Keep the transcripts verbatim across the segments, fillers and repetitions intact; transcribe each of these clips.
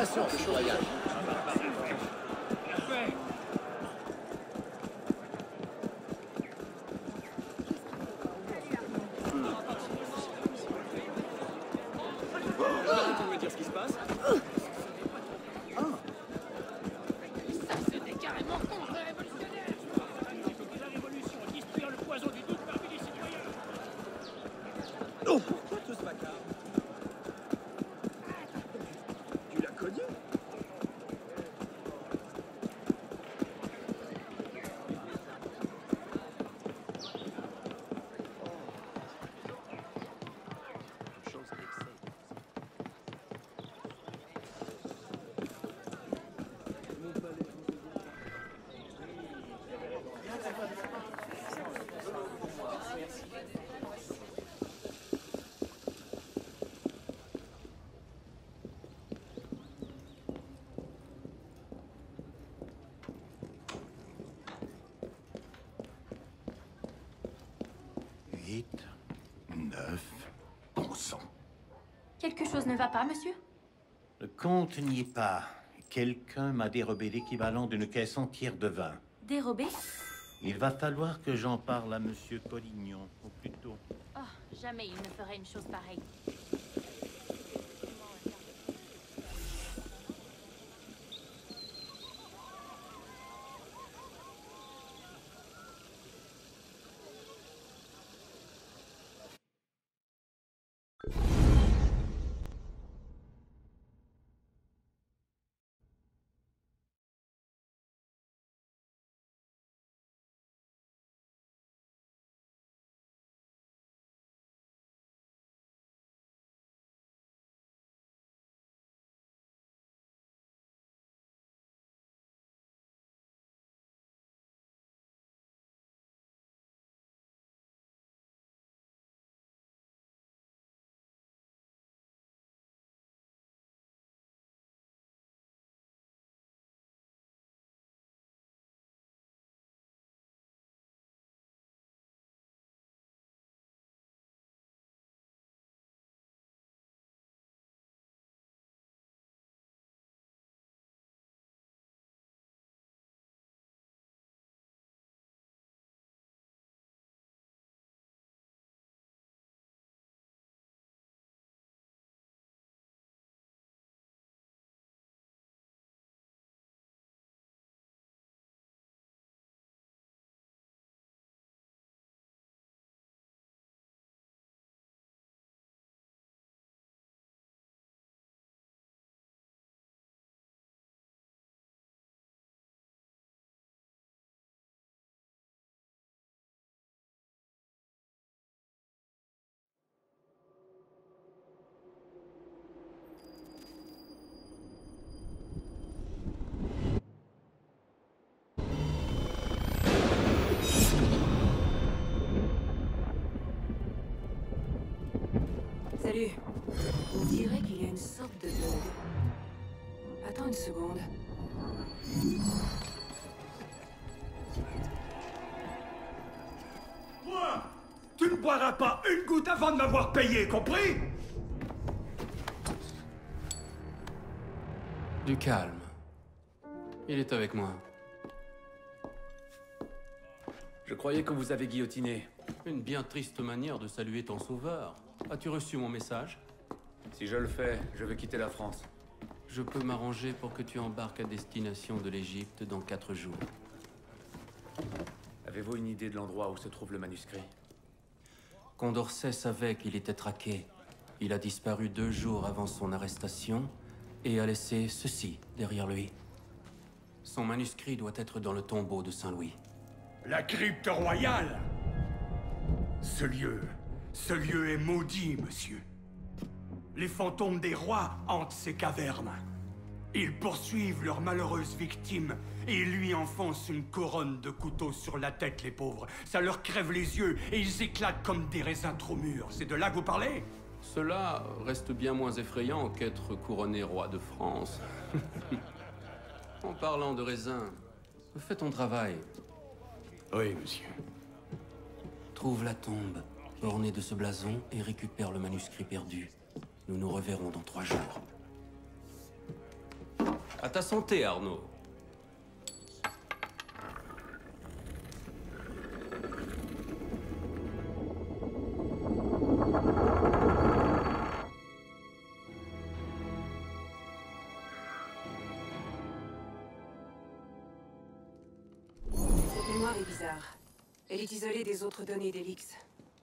Félicitations, citoyen. Tu veux me dire ce qui se passe? Ça, c'était carrément contre-révolutionnaire. La révolution, distribuer le poison du doute parmi les citoyens. Oh, pourquoi tout ce bâtard? Tu l'as connu? Huit, neuf, bon sang. Quelque chose ne va pas, monsieur? Le compte n'y est pas. Quelqu'un m'a dérobé l'équivalent d'une caisse entière de vin. Dérobé? Il va falloir que j'en parle à Monsieur Collignon, au plus tôt. Oh, jamais il ne ferait une chose pareille. Salut. On dirait qu'il y a une sorte de bug. Attends une seconde. Moi, tu ne boiras pas une goutte avant de m'avoir payé, compris? Du calme. Il est avec moi. Je croyais que vous avez guillotiné. Une bien triste manière de saluer ton sauveur. As-tu reçu mon message? Si je le fais, je vais quitter la France. Je peux m'arranger pour que tu embarques à destination de l'Égypte dans quatre jours. Avez-vous une idée de l'endroit où se trouve le manuscrit? Condorcet savait qu'il était traqué. Il a disparu deux jours avant son arrestation et a laissé ceci derrière lui. Son manuscrit doit être dans le tombeau de Saint-Louis. La crypte royale! Ce lieu, ce lieu est maudit, monsieur. Les fantômes des rois hantent ces cavernes. Ils poursuivent leurs malheureuses victimes et lui enfoncent une couronne de couteaux sur la tête, les pauvres. Ça leur crève les yeux et ils éclatent comme des raisins trop mûrs. C'est de là que vous parlez? Cela reste bien moins effrayant qu'être couronné roi de France. En parlant de raisins, fais ton travail. Oui, monsieur. Trouve la tombe, ornée de ce blason, et récupère le manuscrit perdu. Nous nous reverrons dans trois jours. À ta santé, Arnaud. Cette mémoire est bizarre. Elle est isolée des autres données d'Helix.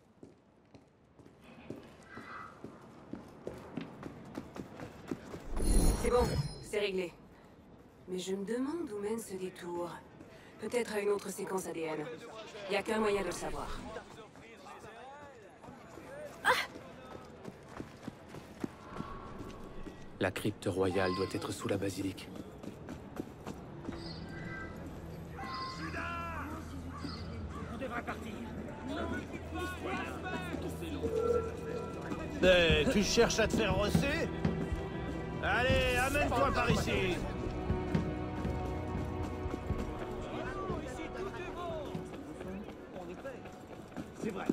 C'est bon, c'est réglé. Mais je me demande où mène ce détour. Peut-être à une autre séquence A D N. Il n'y a qu'un moyen de le savoir. La crypte royale doit être sous la basilique. On devrait partir. Eh, tu cherches à te faire rosser? Allez, amène-toi par ici. C'est vrai.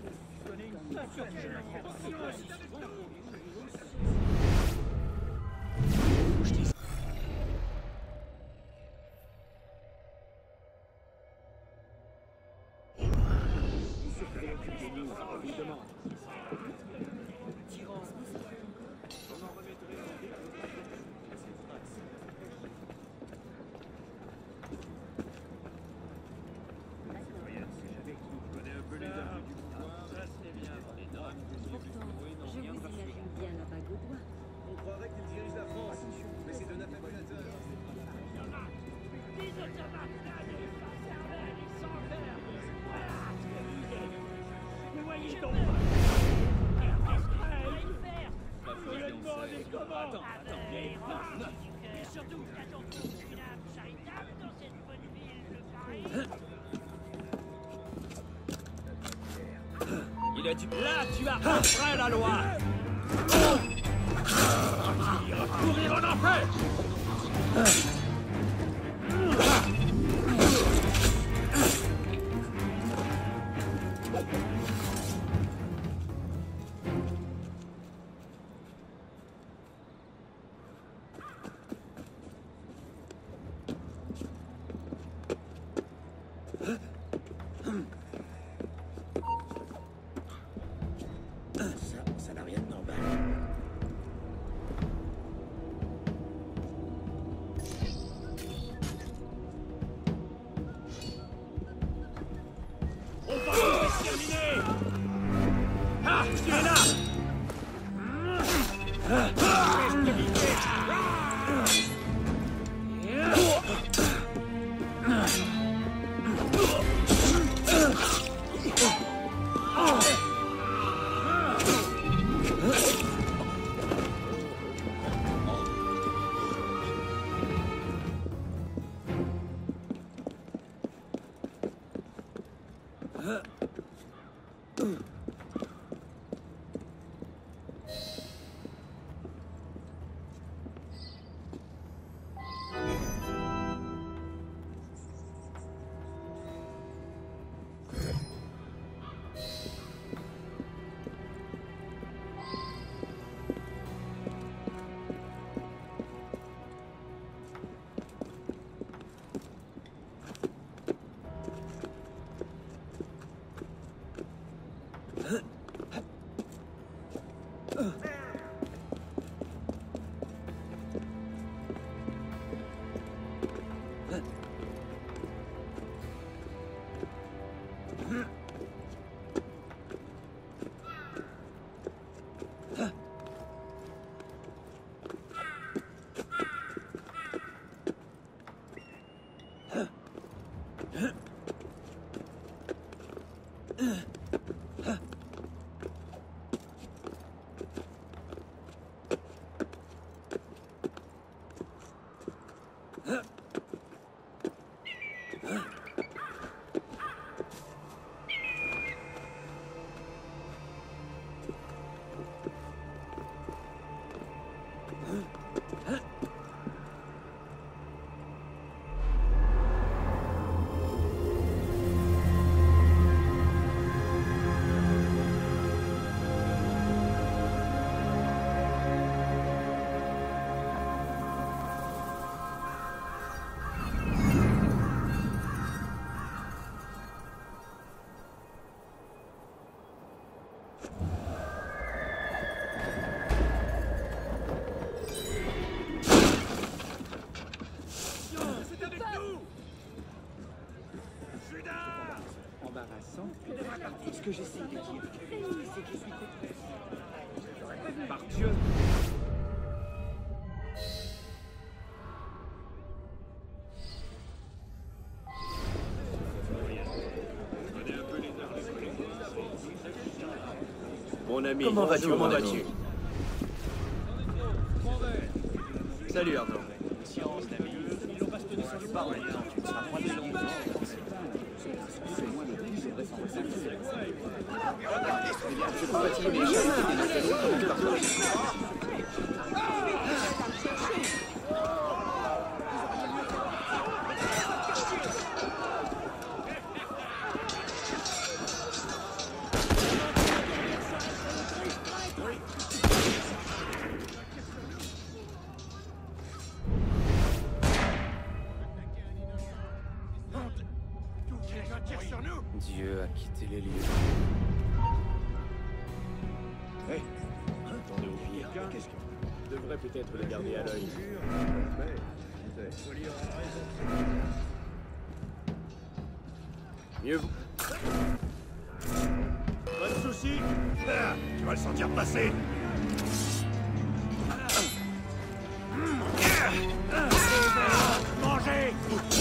Il a dit là, tu as enfreint la loi. Il va courir en enfer. Ça n'a rien de normal. On va vous exterminer. Ah, tu es là. mon ami. Comment vas-tu, Comment mon vas-tu? ami? Salut, Arnaud. Science, la vie. Ils l'ont bastonné sur le parent. Tu ne seras moins de long. Je peux fatiguer mes chemins. Dieu a quitté les lieux. Hé, attendez au pire. Qu'est-ce que... devrait peut-être les garder à l'œil. Mieux vous. Pas de soucis. Ah, tu vas le sentir passer. Mangez.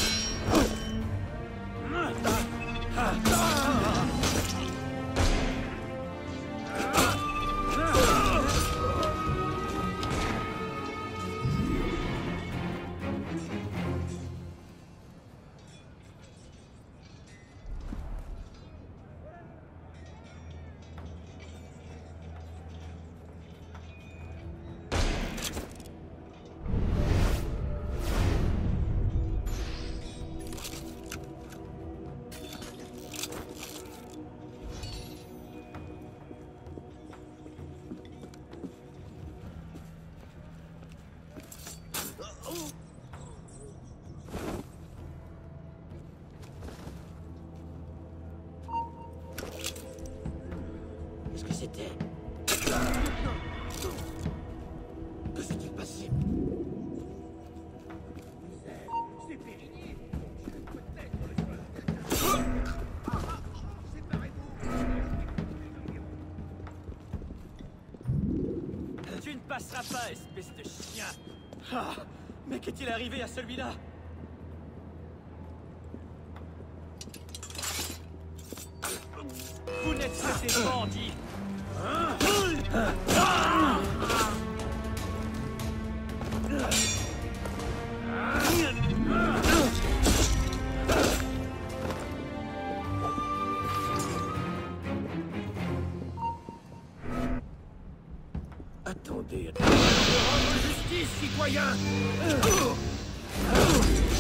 Qu'est-ce que c'était? Que s'est-il passé? C'est périmé. Tu ne passeras pas, espèce de chien. Ah, mais qu'est-il arrivé à celui-là? Vous n'êtes que des bandits. Attendez. Justice, citoyen.